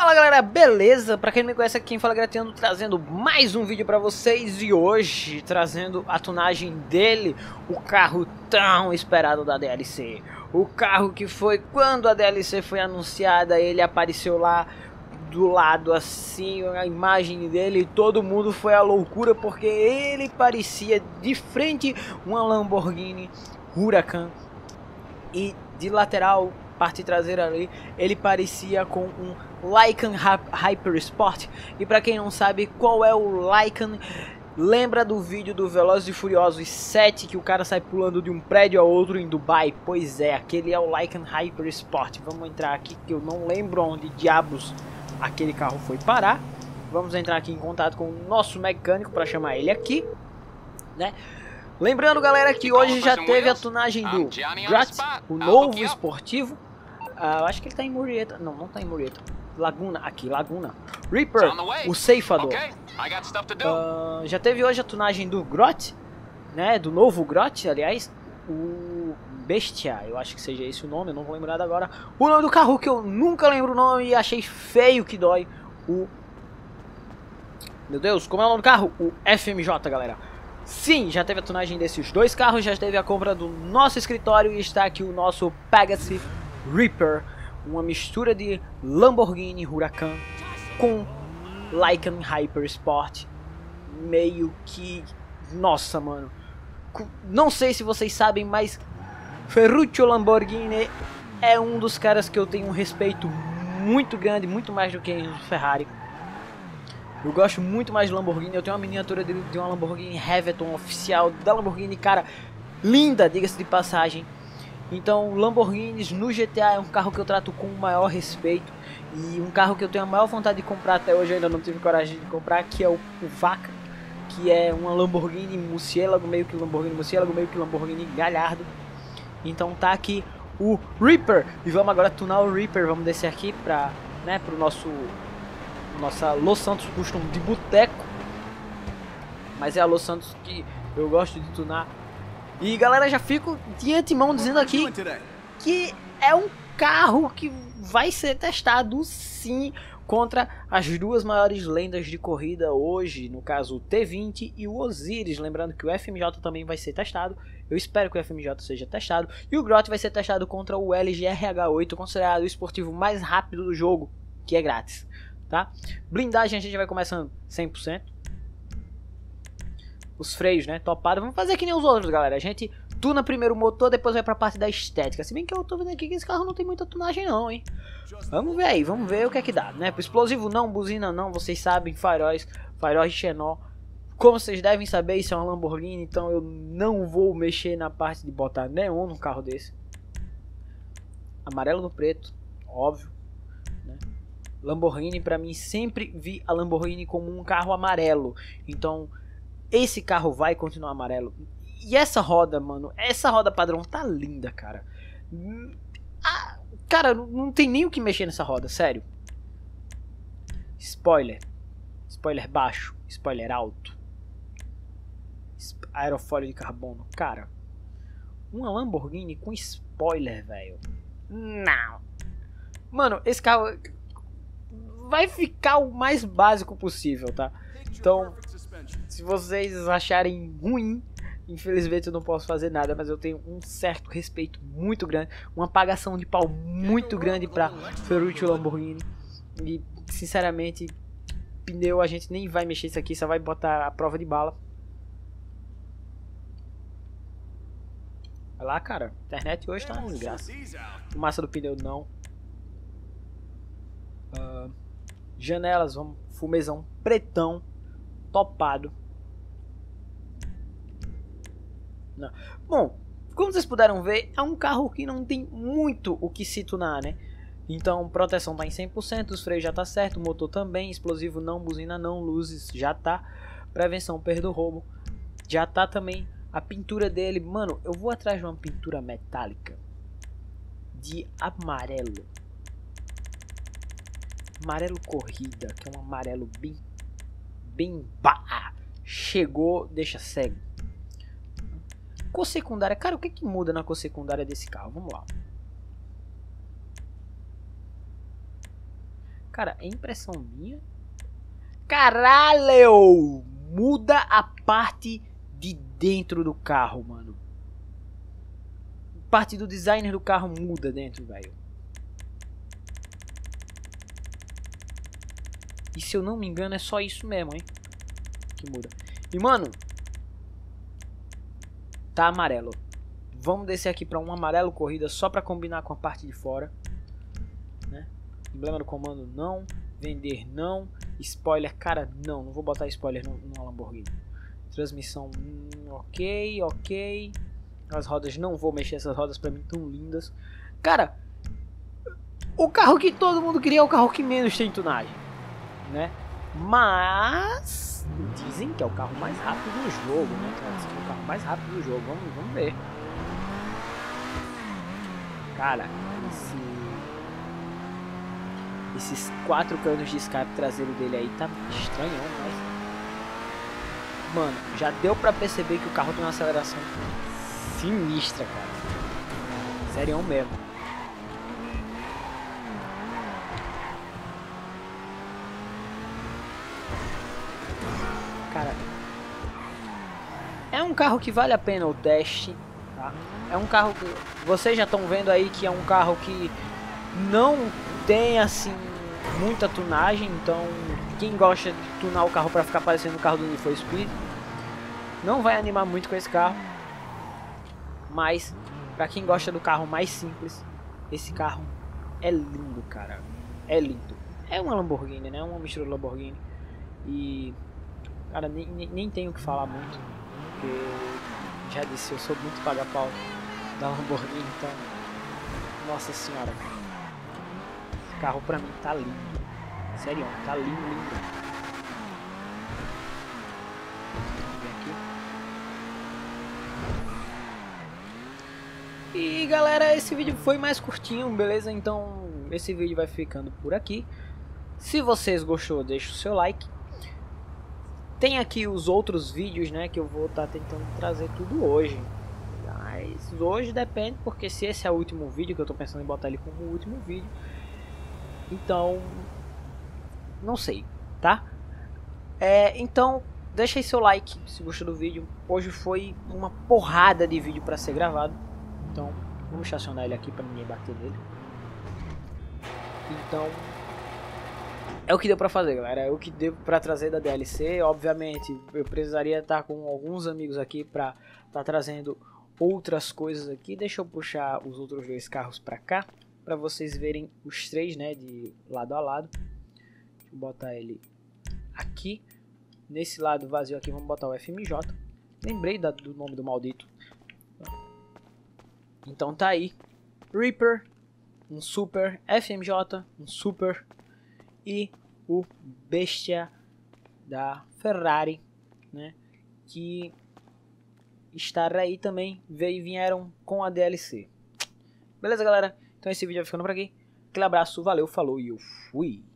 Fala galera, beleza? Pra quem não me conhece, aqui quem fala é Gratiano, trazendo mais um vídeo pra vocês. E hoje trazendo a tunagem dele, o carro tão esperado da DLC. O carro que foi, quando a DLC foi anunciada, ele apareceu lá do lado assim, a imagem dele, e todo mundo foi à loucura, porque ele parecia de frente uma Lamborghini Huracan e de lateral, parte traseira ali, ele parecia com um Lykan Hyper Sport. E para quem não sabe qual é o Lykan, lembra do vídeo do Velozes e Furiosos 7 que o cara sai pulando de um prédio a outro em Dubai? Pois é, aquele é o Lykan Hyper Sport. Vamos entrar aqui que eu não lembro onde diabos aquele carro foi parar. Vamos entrar aqui em contato com o nosso mecânico para chamar ele aqui, né? Lembrando, galera, que hoje já teve a tunagem do Grat, o novo esportivo. Acho que ele tá em Murrieta. Não, não tá em Murrieta. Laguna, aqui, Laguna. Reaper, o ceifador. Já teve hoje a tunagem do Grot, né? Do novo Grot, aliás. O Bestia, eu acho que seja esse o nome, eu não vou lembrar agora. O nome do carro que eu nunca lembro o nome e achei feio que dói. Meu Deus, como é o nome do carro? O FMJ, galera. Sim, já teve a tunagem desses dois carros, já teve a compra do nosso escritório e está aqui o nosso Pegasus Reaper, uma mistura de Lamborghini Huracan com Lykan Hyper Sport, meio que, nossa, mano, não sei se vocês sabem, mas Ferruccio Lamborghini é um dos caras que eu tenho um respeito muito grande, muito mais do que Enzo Ferrari. Eu gosto muito mais de Lamborghini. Eu tenho uma miniatura de uma Lamborghini Heaveton oficial da Lamborghini, cara, linda, diga-se de passagem. Então, Lamborghinis no GTA é um carro que eu trato com o maior respeito. E um carro que eu tenho a maior vontade de comprar até hoje, eu ainda não tive coragem de comprar, que é o Vaca, que é uma Lamborghini Murciélago, meio que Lamborghini Murciélago, meio que Lamborghini Gallardo. Então tá aqui o Reaper. E vamos agora tunar o Reaper. Vamos descer aqui para, né, pro nossa Los Santos Custom de boteco. Mas é a Los Santos que eu gosto de tunar. E galera, já fico de antemão dizendo aqui que é um carro que vai ser testado sim contra as duas maiores lendas de corrida hoje, no caso o T20 e o Osiris. Lembrando que o FMJ também vai ser testado, eu espero que o FMJ seja testado. E o Grot vai ser testado contra o LG RH8, considerado o esportivo mais rápido do jogo, que é grátis, tá? Blindagem a gente vai começando 100%. Os freios, né, topado. Vamos fazer que nem os outros, galera. A gente tuna primeiro o motor, depois vai pra parte da estética. Se bem que eu tô vendo aqui que esse carro não tem muita tunagem não, hein. Vamos ver aí, vamos ver o que é que dá, né. Explosivo não, buzina não, vocês sabem, faróis de xenol. Como vocês devem saber, isso é uma Lamborghini, então eu não vou mexer na parte de botar neon num carro desse. Amarelo no preto, óbvio, né? Lamborghini, pra mim, sempre vi a Lamborghini como um carro amarelo. Então esse carro vai continuar amarelo. E essa roda, mano, essa roda padrão tá linda, cara. Cara, não tem nem o que mexer nessa roda, sério. Spoiler. Spoiler baixo, spoiler alto. Aerofólio de carbono. Cara, uma Lamborghini com spoiler, velho. Não. Mano, esse carro vai ficar o mais básico possível, tá? Então, se vocês acharem ruim, infelizmente eu não posso fazer nada, mas eu tenho um certo respeito muito grande, uma apagação de pau muito grande pra Ferruccio Lamborghini. E, sinceramente, pneu a gente nem vai mexer isso aqui, só vai botar a prova de bala. Olha lá, cara, a internet hoje tá uma desgraça. Massa do pneu não. Janelas, vamos, fumezão pretão. Topado. Não. Bom, como vocês puderam ver, é um carro que não tem muito o que se tunar, né? Então, proteção tá em 100%, os freios já tá certo, o motor também, explosivo não, buzina não, luzes já tá, prevenção perda roubo já tá também, a pintura dele, mano, eu vou atrás de uma pintura metálica de amarelo corrida, que é um amarelo bem chegou, deixa cego. Cor secundária, cara, o que muda na cor secundária desse carro? Vamos lá. Cara, é impressão minha? Caralho! Muda a parte de dentro do carro, mano. Parte do designer do carro muda dentro, velho. E se eu não me engano é só isso mesmo, hein? Que muda. E mano, tá amarelo. Vamos descer aqui pra um amarelo corrida só pra combinar com a parte de fora, né? Emblema do comando não. Vender não. Spoiler, cara, não vou botar spoiler no Lamborghini. Transmissão, ok. As rodas, não vou mexer, essas rodas pra mim tão lindas. Cara, o carro que todo mundo queria é o carro que menos tem tunagem, né? Mas dizem que é o carro mais rápido do jogo, né? É o carro mais rápido do jogo, vamos ver. Cara, esses 4 canos de escape traseiro dele aí tá estranhão, mas... Mano, já deu pra perceber que o carro tem uma aceleração sinistra, cara. Sério mesmo. Cara, é um carro que vale a pena o teste, tá? É um carro que vocês já estão vendo aí que é um carro que não tem assim muita tunagem, então quem gosta de tunar o carro para ficar parecendo o carro do Need for Speed não vai animar muito com esse carro. Mas para quem gosta do carro mais simples, esse carro é lindo, cara. É lindo. É uma Lamborghini, né? Uma mistura de Lamborghini. E cara, nem tenho o que falar muito, porque já disse, eu sou muito paga-pau da Lamborghini, então nossa senhora, esse carro pra mim tá lindo. Sério, tá lindo. Vamos ver aqui. E galera, esse vídeo foi mais curtinho, beleza? Então esse vídeo vai ficando por aqui. Se vocês gostou, deixa o seu like. Tem aqui os outros vídeos, né, que eu vou estar tentando trazer tudo hoje. Mas hoje depende, porque se esse é o último vídeo, que eu tô pensando em botar ele como o último vídeo, então não sei, tá? Então deixa aí seu like se gostou do vídeo. Hoje foi uma porrada de vídeo para ser gravado, então vamos estacionar ele aqui para ninguém bater nele. Então é o que deu pra fazer, galera. É o que deu pra trazer da DLC. Obviamente, eu precisaria estar com alguns amigos aqui pra estar trazendo outras coisas aqui. Deixa eu puxar os outros 2 carros pra cá, pra vocês verem os 3, né, de lado a lado. Deixa eu botar ele aqui. Nesse lado vazio aqui, vamos botar o FMJ. Lembrei do nome do maldito. Então tá aí. Reaper, um Super. FMJ, um Super. E o Bestia da Ferrari, né, que estará aí também, vieram com a DLC. Beleza, galera? Então esse vídeo vai ficando por aqui. Aquele abraço, valeu, falou e eu fui!